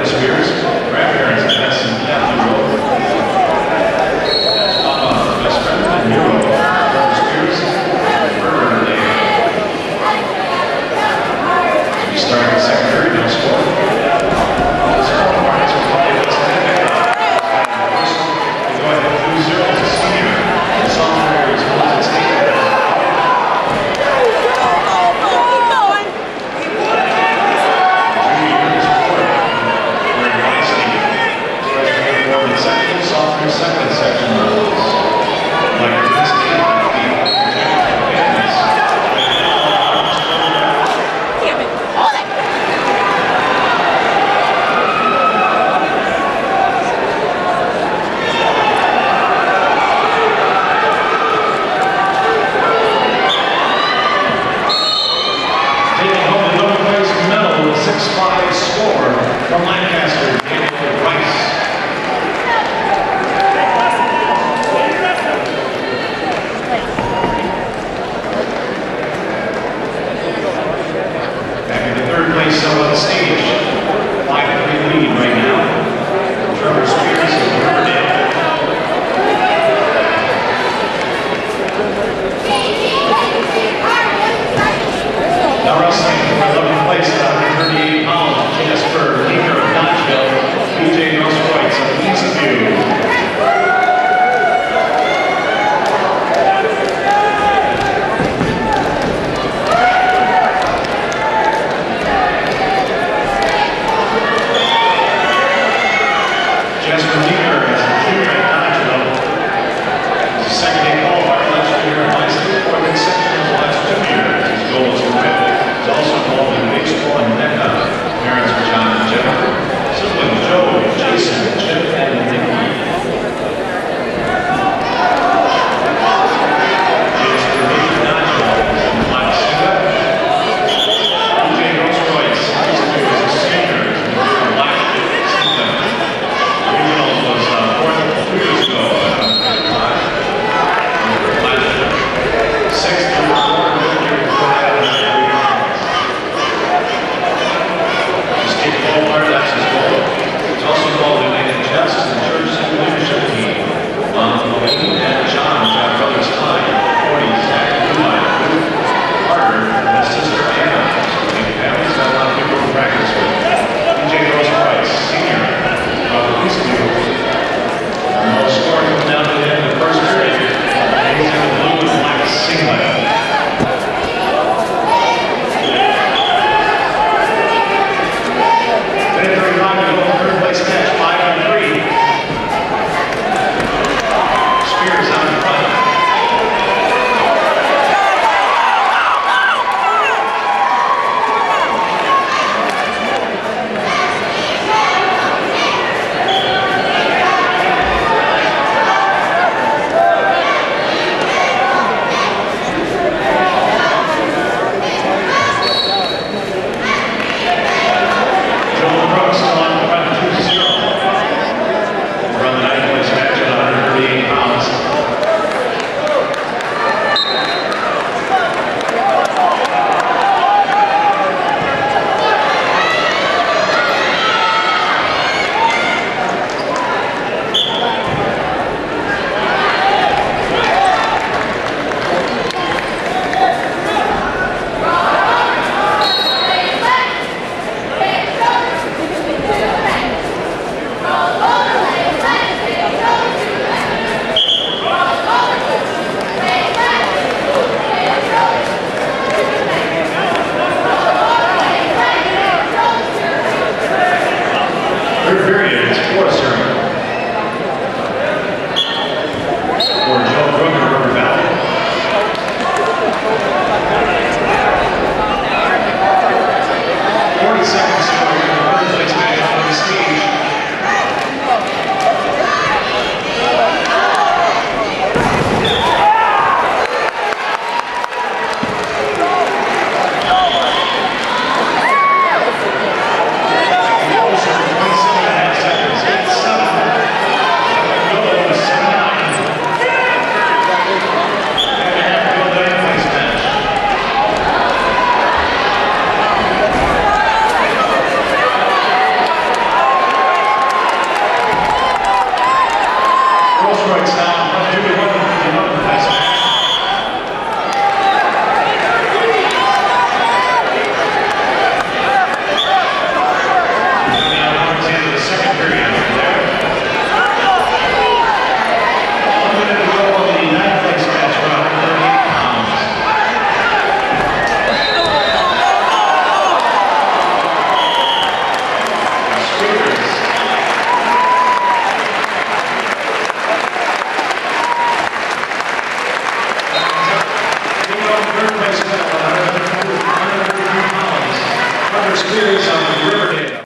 Trevor Spears, grandparents of Bess and Kathy Rowe. That's Papa, best friend and hero, Trevor Spears, and Burger today. We start the second period, no score. The score marks are probably what's happening. We go ahead 2-0 to senior. The sophomore is Moses Taylor. Sophomore second section rules. Like this game, taking home the double place medal with a 6-5 score from Lancaster, Daniel Rice. Third place on the stage, 5-3 lead right now. Trevor Spears of Riverdale. Now wrestling for 11th place at 138 pounds, Jasper Leaker of Dodge. series of